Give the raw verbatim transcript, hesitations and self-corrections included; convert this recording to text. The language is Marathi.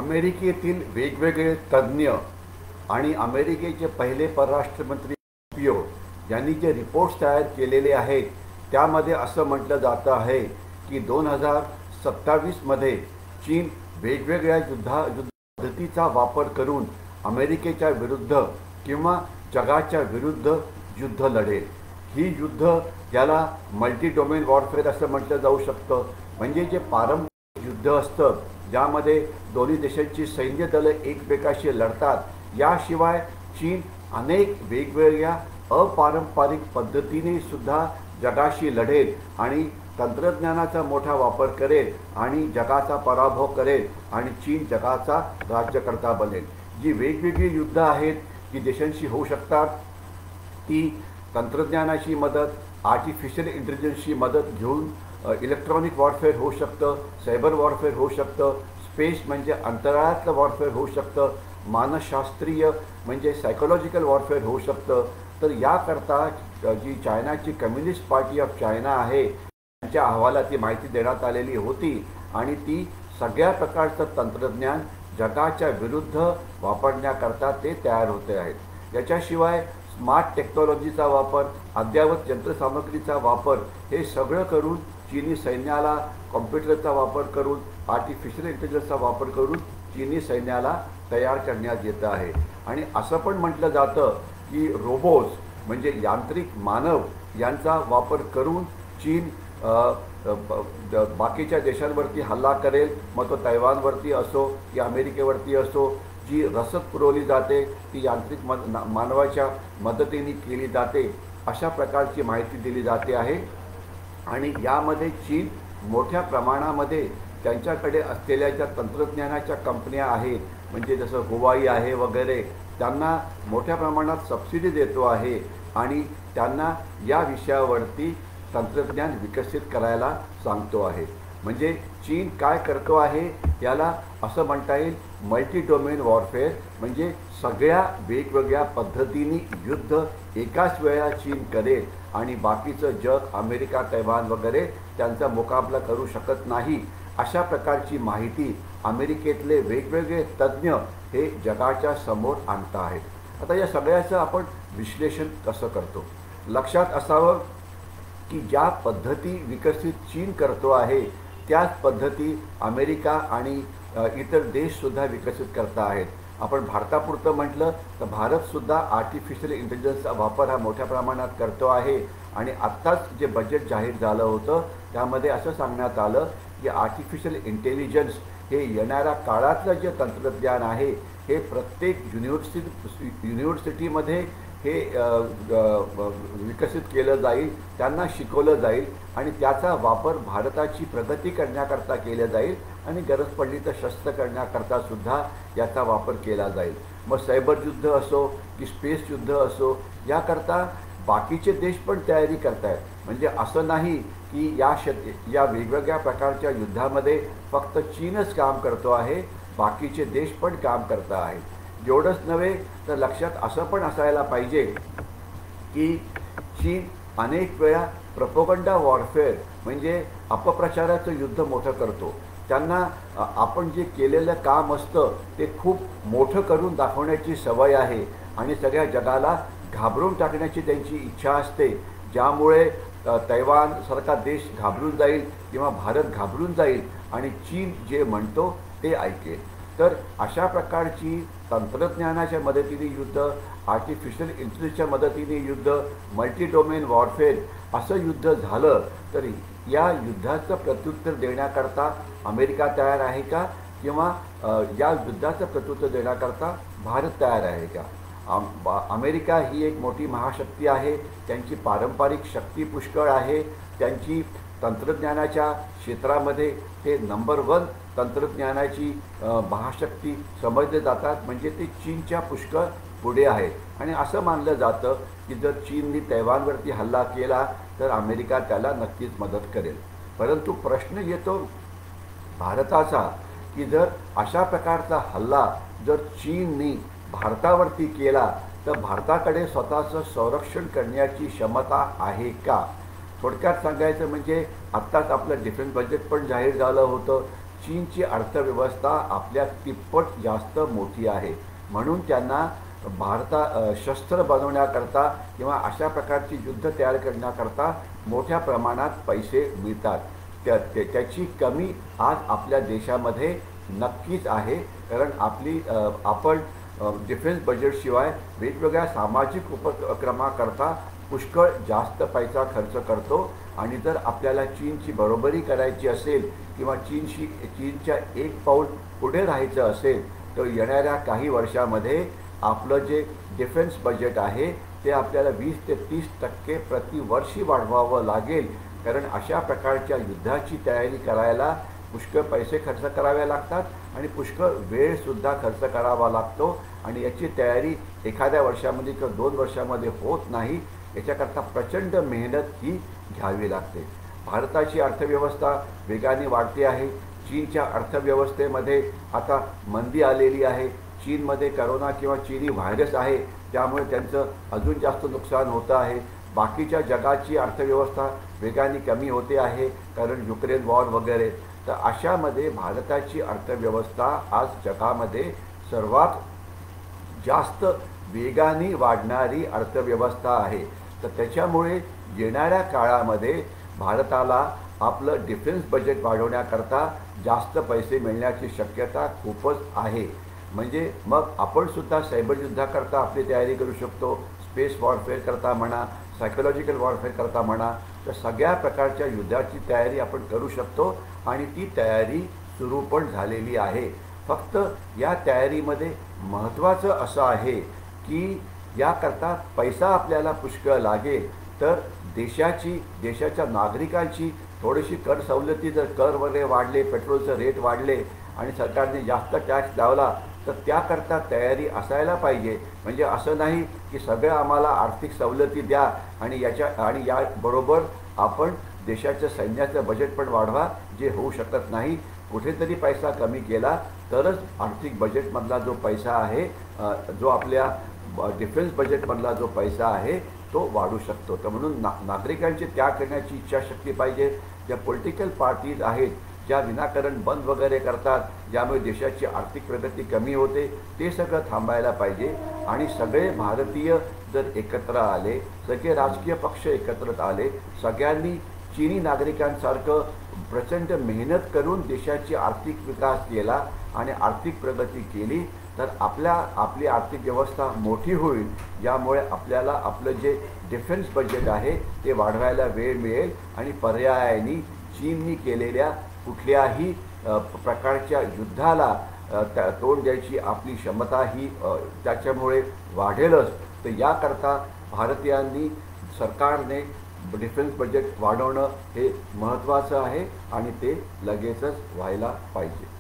अमेरिकेतील वेगवेगळे तज्ज्ञ आणि अमेरिकेचे पहिले परराष्ट्रमंत्री पियो यांनी जे रिपोर्ट्स तयार केलेले आहेत त्यामध्ये असं म्हटलं जातं आहे की दोन हजार सत्तावीसमध्ये चीन वेगवेगळ्या युद्धा युद्ध पद्धतीचा वापर करून अमेरिकेच्या विरुद्ध किंवा जगाच्या विरुद्ध युद्ध लढेल। ही युद्ध याला मल्टी डोमेन वॉरफेअर असं म्हटलं जाऊ शकतं। म्हणजे जे पारंपरिक युद्ध असतं ज्यामध्ये दोन्ही देशांची सैन्य दलं एकमेकाशी लढतात, याशिवाय चीन अनेक वेगवेगळ्या अपारंपरिक पद्धतीने सुद्धा जगाशी लढेल आणि तंत्रज्ञानाचा मोठा वापर करेल आणि जगाचा पराभव करेल आणि चीन जगाचा राज्यकर्ता बनेल। जी वेगवेगळी युद्ध आहेत जी देशांशी होऊ शकतात ती तंत्रज्ञानाची मदत, आर्टिफिशियल इंटेलिजन्सची मदत घेऊन इलेक्ट्रॉनिक वॉरफेअर होऊ शकतं, सायबर वॉरफेअर होऊ शकतं, स्पेस म्हणजे अंतराळातलं वॉरफेअर होऊ शकतं, मानसशास्त्रीय म्हणजे सायकोलॉजिकल वॉरफेअर होऊ शकतं। तर याकरता जी चायनाची कम्युनिस्ट पार्टी ऑफ चायना आहे त्यांच्या अहवालात ती माहिती देण्यात आलेली होती आणि ती सगळ्या प्रकारचं तंत्रज्ञान जगाच्या विरुद्ध वापरण्याकरता ते तयार होते आहेत। याच्याशिवाय स्मार्ट टेक्नॉलॉजीचा वापर, अद्ययावत यंत्रसामग्रीचा वापर हे सगळं करून चीनी सैन्याला कॉम्प्युटरचा वापर करून, आर्टिफिशियल इंटेलिजन्सचा वापर करून चीनी सैन्याला तयार करण्यात येतं आहे। आणि असं पण म्हटलं जातं की रोबोट्स म्हणजे यांत्रिक मानव यांचा वापर करून चीन बाकीच्या देशांवरती हल्ला करेल, मग तो तैवानवरती असो की अमेरिकेवरती असो। जी रसद पुरवली जाते ती यांत्रिक मानवाच्या मदतीने केली जाते अशा प्रकारची माहिती दिली जाते आहे। आणि यामध्ये चीन मोठ्या प्रमाणामध्ये त्यांच्याकडे असलेल्या ज्या तंत्रज्ञानाच्या कंपन्या आहेत म्हणजे जसं हुवाई आहे वगैरे त्यांना मोठ्या प्रमाणात सबसिडी देतो आहे आणि त्यांना या विषयावरती तंत्रज्ञान विकसित करायला सांगतो आहे। म्हणजे चीन काय करतो आहे याला असं म्हणता येईल मल्टी डोमेन वॉरफेअर, म्हणजे सगळ्या वेगवेगळ्या पद्धतीने युद्ध एकाच वेळा चीन करेल आणि बाकीचं जग अमेरिका, तैवान वगैरे त्यांचा मुकाबला करू शकत नाही अशा प्रकारची माहिती अमेरिकेतले वेगवेगळे तज्ज्ञ हे जगाच्या समोर आणत आहेत। आता या सगळ्याचं आपण विश्लेषण कसं करतो? लक्षात असावं की ज्या पद्धती विकसित चीन करतो आहे त्याच पद्धती अमेरिका आणि इतर देशसुद्धा विकसित करत आहेत। आपण भारतापुरतं म्हटलं तर भारतसुद्धा आर्टिफिशियल इंटेलिजन्सचा वापर हा मोठ्या प्रमाणात करतो आहे आणि आत्ताच जे बजेट जाहीर झालं होतं त्यामध्ये असं सांगण्यात आलं की आर्टिफिशियल इंटेलिजन्स हे येणाऱ्या काळातलं जे तंत्रज्ञान आहे हे प्रत्येक युनिव्हर्सिटी युनिव्हर्सिटीमध्ये हे विकसित केलं जाईल, त्यांना शिकवलं जाईल आणि त्याचा वापर भारताची प्रगती करण्याकरता केला जाईल आणि गरज पडली तर शस्त्र करण्याकरता सुद्धा याचा वापर केला जाईल। मग सायबर युद्ध असो की स्पेस युद्ध असो याकरता बाकीचे देश पण तयारी करत आहेत। म्हणजे असं नाही की या शत या वेगवेगळ्या प्रकारच्या युद्धामध्ये फक्त चीनच काम करतो आहे, बाकीचे देश पण काम करत आहेत। एवढंच नव्हे तर लक्षात असं पण असायला पाहिजे की चीन अनेक वेळा प्रोपगंडा वॉरफेअर म्हणजे अपप्रचाराचं युद्ध मोठं करतो। त्यांना आपण जे केलेलं काम असतं ते खूप मोठं करून दाखवण्याची सवय आहे आणि सगळ्या जगाला घाबरून टाकण्याची त्यांची इच्छा असते, ज्यामुळे तैवानसारखा देश घाबरून जाईल किंवा भारत घाबरून जाईल आणि चीन जे म्हणतो ते ऐकेल। तर अशा प्रकारची तंत्रज्ञानाच्या मदतीने युद्ध, आर्टिफिशियल इंटेलिजन्सच्या मदतीने युद्ध, मल्टी डोमेन वॉरफेअर असं युद्ध झालं तर या युद्धाचं प्रत्युत्तर देण्याकरता अमेरिका तयार आहे का किंवा या युद्धाचं प्रत्युत्तर देण्याकरता भारत तयार आहे का? अमेरिका ही एक मोठी महाशक्ती आहे, त्यांची पारंपरिक शक्ती पुष्कळ आहे, त्यांची तंत्रज्ञानाच्या क्षेत्रामध्ये ते नंबर वन तंत्रज्ञानाची महाशक्ती समजले जातात, म्हणजे ते चीनच्या पुष्कळ पुढे आहेत। आणि असं मानलं जातं की जर चीनने तैवानवरती हल्ला केला तर अमेरिका त्याला नक्कीच मदत करेल। परंतु प्रश्न येतो भारताचा की जर अशा प्रकारचा हल्ला जर चीनने भारतावरती केला तर भारताकडे स्वतःचं संरक्षण करण्याची क्षमता आहे का? थोडक्यात सांगायचं म्हणजे आत्ताच आपलं डिफेन्स बजेट पण जाहीर झालं होतं। चीनची अर्थव्यवस्था आपल्या तिप्पट जास्त मोठी आहे, म्हणून त्यांना भारता शस्त्र बनवण्याकरता किंवा अशा प्रकारची युद्ध तयार करण्याकरता मोठ्या प्रमाणात पैसे मिळतात. त्या त्याची कमी आज आपल्या देशामध्ये नक्कीच आहे, कारण आपली आपण डिफेन्स बजेटशिवाय वेगवेगळ्या सामाजिक उपक्रमाकरता पुष्कळ जास्त पैसा खर्च करतो. आणि जर आपल्याला चीनची बरोबरी करायची असेल किंवा चीनशी चीनच्या एक पाऊल पुढे राहायचं असेल तर येणाऱ्या काही वर्षामध्ये आपलं जे डिफेन्स बजेट आहे ते आपल्याला वीस ते तीस टक्के प्रतिवर्षी वाढवावं लागेल, कारण अशा प्रकारच्या युद्धाची तयारी करायला पुष्कळ पैसे खर्च करावे लागतात आणि पुष्कळ वेळसुद्धा खर्च करावा लागतो. आणि याची तयारी एखाद्या वर्षामध्ये किंवा दोन वर्षामध्ये होत नाही, याच्याकरता प्रचंड मेहनत ही घ्यावी लागते. भारताची अर्थव्यवस्था वेगाने वाढते आहे. चीनच्या अर्थव्यवस्थेमध्ये आता मंदी आलेली आहे. चीनमध्ये करोना किंवा चीनी व्हायरस आहे, त्यामुळे त्यांचं अजून जास्त नुकसान होतं आहे. बाकीच्या जगाची अर्थव्यवस्था वेगाने कमी होते आहे, कारण युक्रेन वॉर वगैरे. तर अशामध्ये भारताची अर्थव्यवस्था आज जगामध्ये सर्वात जास्त वेगाने वाढणारी अर्थव्यवस्था आहे. तर त्याच्यामुळे येणाऱ्या काळामध्ये भारताला आपलं डिफेन्स बजेट वाढवण्याकरता जास्त पैसे मिळण्याची शक्यता खूपच आहे. म्हणजे मग आपण सुद्धा सायबर युद्धाकरता आपली तयारी करू शकतो, स्पेस वॉरफेअर करता म्हणा, सायकोलॉजिकल वॉरफेअर करता म्हणा, तर सगळ्या प्रकारच्या युद्धाची तयारी आपण करू शकतो आणि ती तयारी सुरू पण झालेली आहे. फक्त या तयारीमध्ये महत्त्वाचं असं आहे की याकरता पैसा आपल्याला पुष्कळ लागेल. तर देशाची देशाच्या नागरिकांची थोडीशी कर सवलती, जर कर वगैरे वाढले, पेट्रोलचं रेट वाढले आणि सरकारने जास्त टॅक्स लावला तर त्याकरता तयारी असायला पाहिजे. म्हणजे असं नाही की सगळं आम्हाला आर्थिक सवलती द्या आणि याच्या आणि याबरोबर आपण देशाच्या सैन्याचं बजेट पण वाढवा, जे होऊ शकत नाही. कुठेतरी पैसा कमी केला तरच आर्थिक बजेटमधला जो पैसा आहे, जो आपल्या डिफेन्स बजेटमधला जो पैसा आहे तो वाढू शकतो. तर म्हणून ना नागरिकांची त्याग करण्याची इच्छाशक्ती पाहिजे. ज्या पॉलिटिकल पार्टीज आहेत ज्या विनाकारण बंद वगैरे करतात, ज्यामुळे देशाची आर्थिक प्रगती कमी होते, ते सगळं थांबायला पाहिजे. आणि सगळे भारतीय जर एकत्र आले, सगळे राजकीय पक्ष एकत्र आले, सगळ्यांनी चीनी नागरिकांसारखं प्रचंड मेहनत करून देशाची आर्थिक विकास केला आणि आर्थिक प्रगती केली तर आपल्या आपली आर्थिक व्यवस्था मोठी होईल. यामुळे आपल्याला आपलं जे डिफेन्स बजेट आहे ते वाढवायला वेळ मिळेल आणि पर्यायाने चीननी केलेल्या कुठल्याही प्रकारच्या युद्धाला तोंड द्यायची आपली क्षमता ही त्याच्यामुळे वाढेलच. तर याकरता भारतीयांनी, सरकारने डिफेन्स बजेट वाढवणं हे महत्त्वाचं आहे आणि ते लगेचच व्हायला पाहिजे.